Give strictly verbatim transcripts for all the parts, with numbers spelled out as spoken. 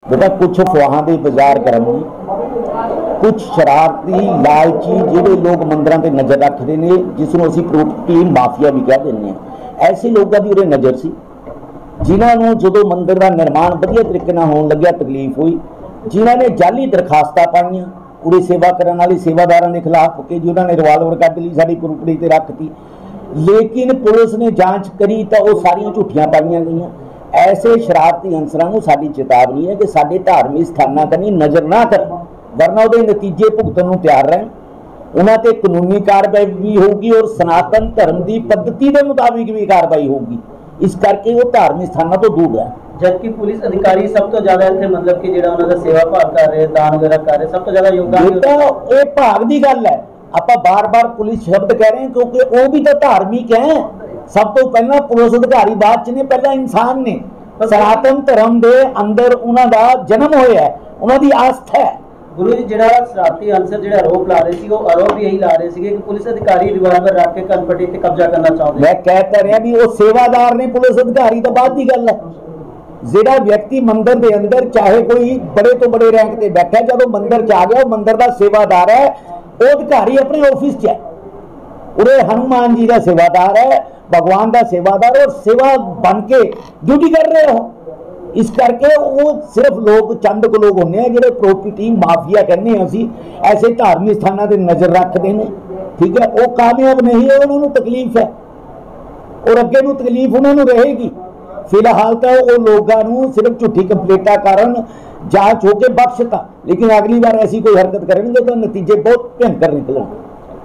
बेटा कुछ अफवाहां दे बाजार करन कुछ शरारती लालची जिहड़े लोग मंदिरां ते नज़र रखते हैं जिसनों असीं प्रॉपर्टी माफिया भी कह दिंदे हां। ऐसे लोगों की उहदे नज़र सी जिन्होंने जो मंदिर का निर्माण वधिया तरीके नाल होण लग्या तकलीफ हुई, जिन्होंने जाली दरखास्तां पाईयां पूरी सेवा करने वाले सेवादारों के खिलाफ कि जिन्होंने रिवाल्वर कढ ली साडी प्रॉपर्टी ते रखती, लेकिन पुलिस ने जांच करी तो वो सारियां झूठियां पाईयां गईयां। ऐसे शरारती अंसरां नूं साडी चेतावनी है कि साडे धार्मिक स्थानां कनी नज़र ना कर, वरना उहदे नतीजे भुगतण नूं तैयार रहन। उन्हां ते कानूनी कार्रवाई भी होगी और सनातन धर्म की पद्धति के मुताबिक भी कार्रवाई होगी। इस करके वो धार्मिक स्थानों तो दूर है। जबकि पुलिस अधिकारी सब तो ज्यादा इत्थे मतलब कि जिहड़ा उन्हां दा सेवा भाव कर रहे दान वगैरह कर रहे सब तो ज्यादा योगदान बेटा ये भाग की गल है। आप बार बार पुलिस शब्द कह रहे हैं क्योंकि वो भी तो धार्मिक है। सब तो पहला पुलिस अधिकारी बाद च ने, पहला इंसान ने। सनातन धर्म के अंदर उन्हां दा जन्म होया है, उन्हां दी आस्था है। गुरु जी जिहड़ा शरारती अंसर जिहड़ा आरोप ला रहे सी वो आरोप भी यही ला रहे सी कि पुलिस अधिकारी रिवाल्वर रख के कनपटी ते कब्जा करना चाहते। मैं कहता रहा भी वो सेवादार ने, पुलिस अधिकारी तो बाद की गल है। जिहड़ा व्यक्ति मंदिर के अंदर चाहे कोई बड़े तो बड़े रैंक से बैठा, जो मंदिर च आ गया वो मंदिर का सेवादार है। वो अधिकारी अपने ऑफिस च है, उरे हनुमान जी का सेवादार है, भगवान का सेवादार और सेवा बन के ड्यूटी कर रहे हो। इस करके वो सिर्फ लोग चंद को लोग होने हैं जो प्रॉपर्टी माफिया कहने असी ऐसे धार्मिक स्थानों पर नज़र रखते हैं। ठीक है, वो कामयाब नहीं है, उन्होंने तकलीफ है और अगे नूं तकलीफ उन्होंने रहेगी। फिलहाल तो वो लोगों सिर्फ झूठी कंप्लेटा कारण जांच होकर बख्शता, लेकिन अगली बार ऐसी कोई हरकत करेंगे तो नतीजे बहुत भयंकर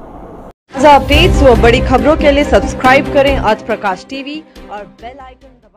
निकलेंगे। अपडेट्स व बड़ी खबरों के लिए सब्सक्राइब करें आज प्रकाश टीवी और बेल आइकन